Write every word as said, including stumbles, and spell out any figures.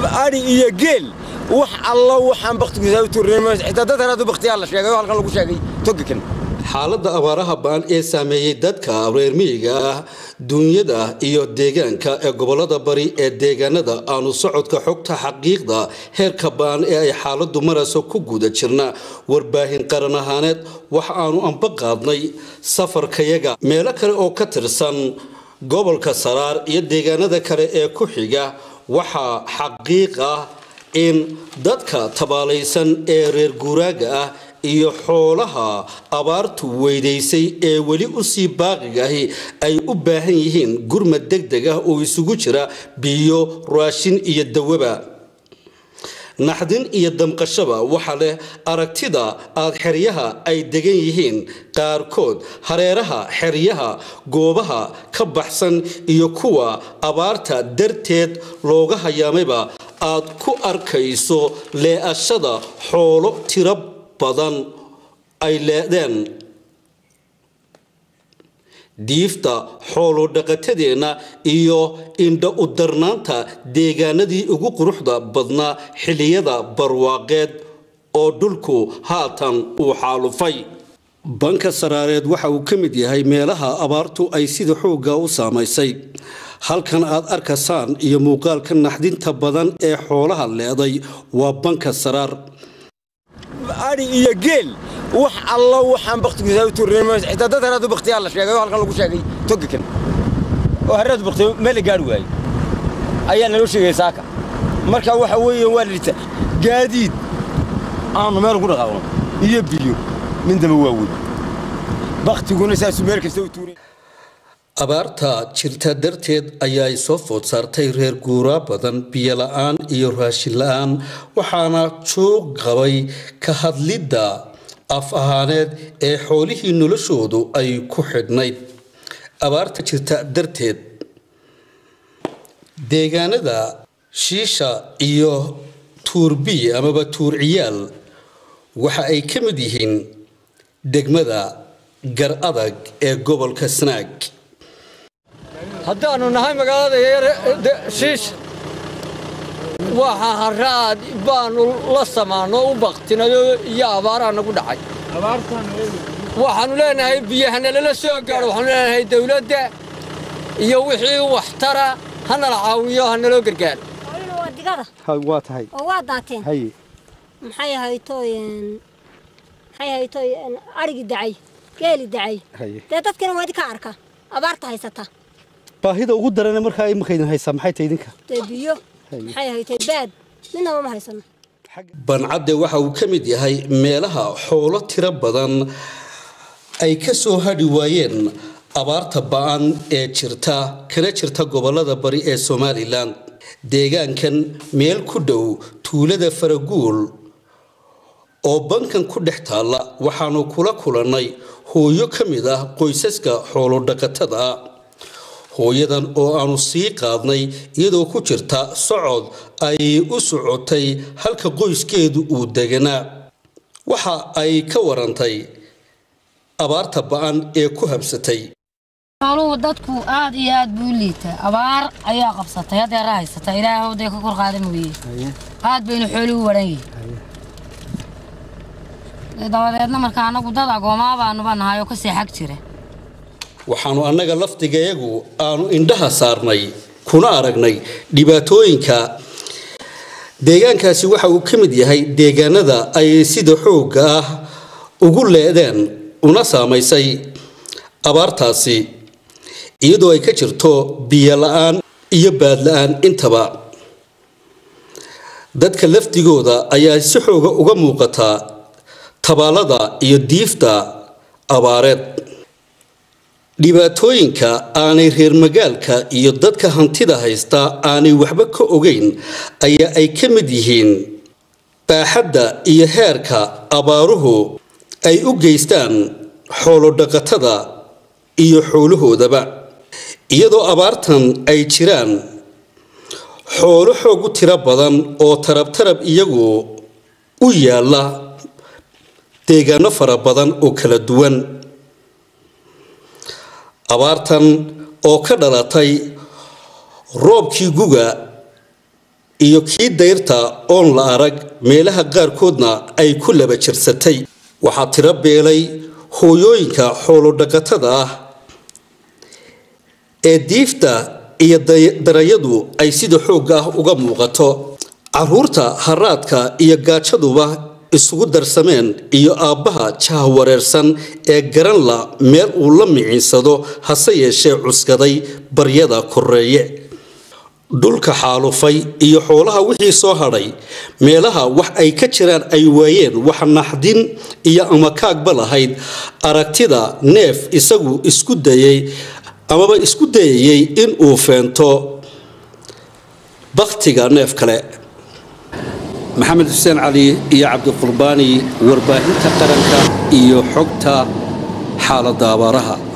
ari iyo geel wax alla waxaan baqtigiisa u tuurnay xitaa dadana adu baqtiyaal la sheegay halkan lagu sheegay togikan xaaladda abaaraha baan ee saameeyay dadka reer miyiga ah dunyada iyo deegaanka ee gobolada bari ee deegaanada aanu socodka xogta xaqiiqda heerka baan ee ay xaaladdu marayso ku guda jirna warbaahin qaran ahaaneed wax aanu anba qaadnay safarkayaga meelo kale oo ka tirsan gobolka Saraar iyo deegaanada kale ee ku xiga waxa xaqiiq ah in dadka tabaalaysan ee reer guuraaga ah iyo xoolaha abaartu weydaysay ee wali u sii baaqigahi ay u baahan yihiin gurmad degdeg ah oo isugu jira biyo raashin iyo dawaba naxdin iyo damqashaba waxa leh aragtida aad xeryaha ay degan yihiin qaarkood hareeraha xeryaha goobaha ka baxsan iyo kuwa abaarta darteed looga hayaamayba aad ku arkayso leeshada xoolo tiro badan ay leedeen diifta xoolo dhaqatadeena iyo indho u darnaanta deegaanadii ugu quruxda badnaa xilliyada barwaaqeed oo dhulku haatan uu xaalufay banka Saraareed waxa uu ka mid yahay meelaha abaartu ay sida xooga u saameysay halkan aad arkaysaan iyo muuqaalka naxdinta badan ee xoolaha leeday waa banka Saraar ari iyo geel wax alla waxaan baqtigiisa u tuurnay xitaa dadana adu baqtiyaal la sheegay halkan lagu sheegay togikan oo harad baqti meel gaar waay ayaa naloo sheegay saaka marka waxa weeye waa lita gaadiid aan meel ku dhaqaaqo iyo biyo min daba waaweyn baqtiguna saas meel kasta u tuuray abaarta jirta darteed ayaa ay soo food saartay reer guura badan biyo la'aan iyo raashin la'aan waxaana joog qabay ka hadlidda af ahaaneed ee xoolihii noloshoodu ay ku xidhnayd abaarta jirta darteed deegaanada shiisha iyo tuurbi amaba tuur ciyaal waxa ay ka mid yihiin degmada gar adag ee gobolka Sanaag haddaanu nahay magaalada shiish waxa haraad baanu la samaano u baqtinayo iyo abaaraha nagu dhacay waxaanu leenahay biyahana la soo gaaro waxaanu leenahay dawladda iyo wixii wax tara hana la caawiyo hana loo gargaar waa digada waa tahay oo waa daateen hay maxay haytooyeen maxay haytooyeen arigi dacay geeli dacay dadkana waa ka arka abaarta haysata baahida ugu daran marka ay markaydan haysa maxay tahay idinka biyo maxay haytay baad nina ma haysano bancade waxa uu ka mid yahay meelaha xoolo tiro badan ay ka soo hadhi waayeen abaarta baan ee jirta kana jirta gobolada bari ee Soomaaliland deegaankan meel ku dhow tuulada Faraguul oo bankan ku dhex taala waxaanu kula kulanay hooyo ka mid ah qoysaska xoolo dhaqatada hooyadan oo aanu sii qaadnay iyadoo ku jirta socod ay u socotay halka qoyskeedu uu deganaa waxa ay ka warantay abaarta baan ee ku habsatay xooluhu dadku aad iyo aad buu liitay abaar ayaa qabsatay hadda rahaysata ilaahay uu ka kor qaaday mooyee aad baynu xooluhu waran yihiin dabadeedna marka anagu dad agoomaa baanu banahay oo ka sii xag jira waxaanu annaga laftigeeyagu aanu indhaha saarnay kuna aragnay dhibaatooyinka deegaankaasi waxa uu ka mid yahay deegaanada ay sida xooga ah ugu leedeen una saameysay abaartaasi iyadoo ay ka jirto biyo la'aan iyo baad la'aan intaba dadka laftigooda ayaa si xooga uga muuqata tabaalada iyo diifta abaareed dhibaatooyinka aanay reer magaalka iyo dadka hantida haysta aanay waxba ka ogeyn ayaa ay ka mid yihiin baaxadda iyo heerka abaaruhu ay u geystaan xoolo dhaqatada iyo xoolahoodaba iyadoo abaartan ay jiraan xoolo xoog u tiro badan oo tarab tarab iyagu u yaala deegaano fara badan oo kala duwan abaartan oo ka dhalatay roobkii guga iyo kii dayrta oon la arag meelaha qaarkoodna ay ku laba jirsatay. waxaa tiro beelay hooyooyinka xoolo dhaqatada ah ee diifta iyo darayadu ay sida xoog ah uga muuqato. caruurta haraadka iyo gaajaduba isugu darsameen iyo aabbaha jaha wareersan ee garan la meel uu la miciinsado hase yeeshee cuskaday baryada koreeye. dhulka xaalufay iyo xoolaha wixii soo hadhay meelaha wax ay ka jiraan ay waayeen wax naxdin iyo ama kaagba lahayd aragtida neef isagu isku dayay amaba isku dayay in uu feento baktiga neef kale. maxamed xuseen cali iyo cabdiqurbaani warbaahinta qaranka iyo xogta xaaladda abaaraha.